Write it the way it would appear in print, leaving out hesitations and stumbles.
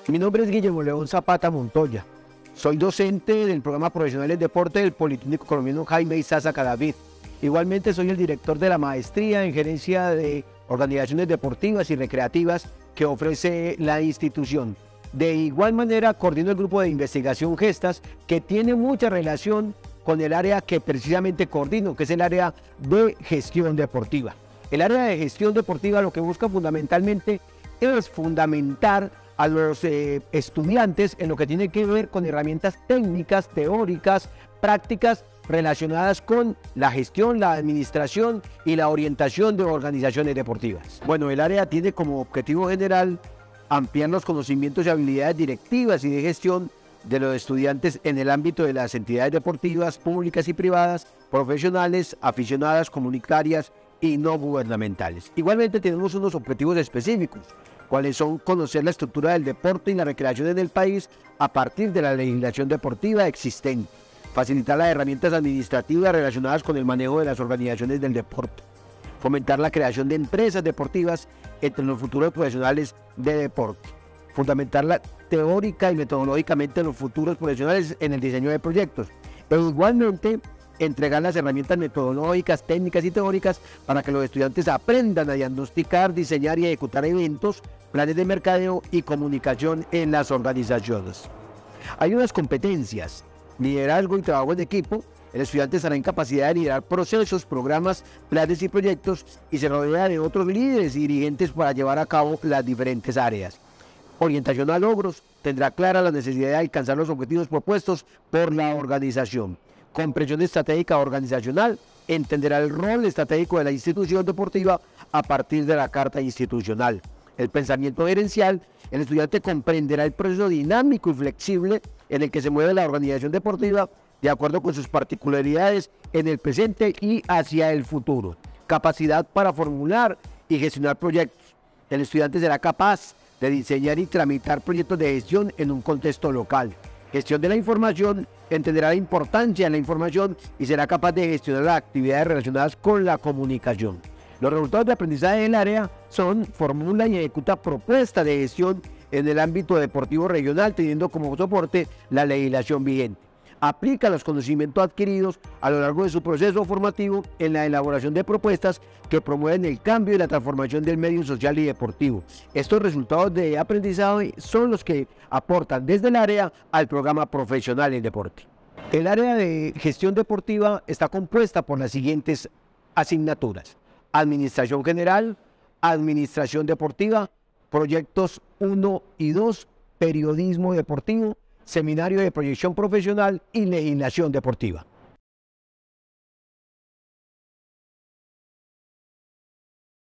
Mi nombre es Guillermo León Zapata Montoya. Soy docente del programa profesional en deporte del Politécnico Colombiano Jaime Isaza Cadavid. Igualmente soy el director de la maestría en gerencia de organizaciones deportivas y recreativas que ofrece la institución. De igual manera coordino el grupo de investigación Gestas, que tiene mucha relación con el área que precisamente coordino, que es el área de gestión deportiva. El área de gestión deportiva lo que busca fundamentalmente es fundamentar a los estudiantes en lo que tiene que ver con herramientas técnicas, teóricas, prácticas relacionadas con la gestión, la administración y la orientación de organizaciones deportivas. Bueno, el área tiene como objetivo general ampliar los conocimientos y habilidades directivas y de gestión de los estudiantes en el ámbito de las entidades deportivas públicas y privadas, profesionales, aficionadas, comunitarias y no gubernamentales. Igualmente tenemos unos objetivos específicos, cuáles son conocer la estructura del deporte y la recreación en el país a partir de la legislación deportiva existente, facilitar las herramientas administrativas relacionadas con el manejo de las organizaciones del deporte, fomentar la creación de empresas deportivas entre los futuros profesionales de deporte, fundamentar la teórica y metodológicamente los futuros profesionales en el diseño de proyectos, pero igualmente entregar las herramientas metodológicas, técnicas y teóricas para que los estudiantes aprendan a diagnosticar, diseñar y ejecutar eventos, planes de mercadeo y comunicación en las organizaciones. Hay unas competencias: liderazgo y trabajo en equipo. El estudiante estará en capacidad de liderar procesos, programas, planes y proyectos y se rodea de otros líderes y dirigentes para llevar a cabo las diferentes áreas. Orientación a logros. Tendrá clara la necesidad de alcanzar los objetivos propuestos por la organización. Comprensión estratégica organizacional. Entenderá el rol estratégico de la institución deportiva a partir de la carta institucional. El pensamiento gerencial. El estudiante comprenderá el proceso dinámico y flexible en el que se mueve la organización deportiva de acuerdo con sus particularidades en el presente y hacia el futuro. Capacidad para formular y gestionar proyectos. El estudiante será capaz de diseñar y tramitar proyectos de gestión en un contexto local. Gestión de la información. Entenderá la importancia de la información y será capaz de gestionar las actividades relacionadas con la comunicación. Los resultados de aprendizaje del área son: formula y ejecuta propuestas de gestión en el ámbito deportivo regional, teniendo como soporte la legislación vigente. Aplica los conocimientos adquiridos a lo largo de su proceso formativo en la elaboración de propuestas que promueven el cambio y la transformación del medio social y deportivo. Estos resultados de aprendizaje son los que aportan desde el área al programa profesional en deporte. El área de gestión deportiva está compuesta por las siguientes asignaturas: administración general, administración deportiva, proyectos 1 y 2, periodismo deportivo, seminario de proyección profesional y legislación deportiva.